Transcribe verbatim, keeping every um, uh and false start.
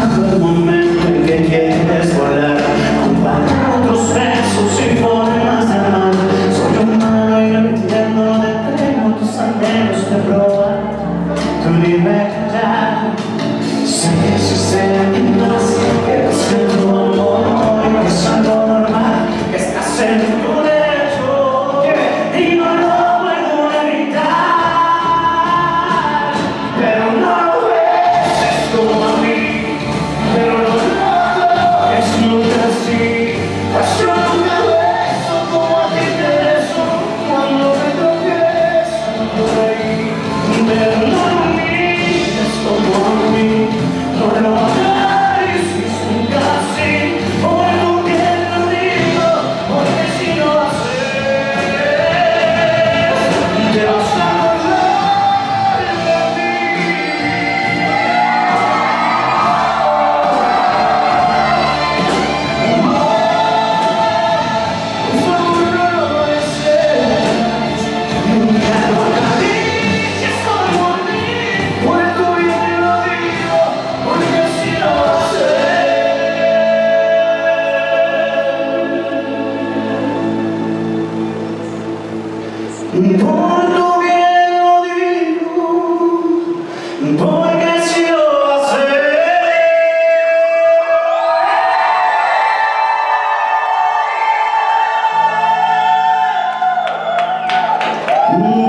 llegado el momento en que quieres volar, comparar otros besos y formas de amar. Soy humano y no entiendo de tren tus anhelos de probar tu libertad. Sé que existen más que es que tu amor y que es algo normal, que estás en tu derecho y no lo puedo evitar. Pero no lo ves, es como a mí, pero lo noto, es nunca así. Pues yo nunca beso como a ti te beso cuando me tropiezo por ahí. Pero no lo mires como a mí, no lo hagáis, es nunca así. Oigo que lo digo, porque si no lo haces, te vas a acordar de mí. Por favor no lo desees, nunca lo acaricies como a mí. Por tu bien lo digo, porque si no lo haces, por tu bien lo digo, porque si lo haces.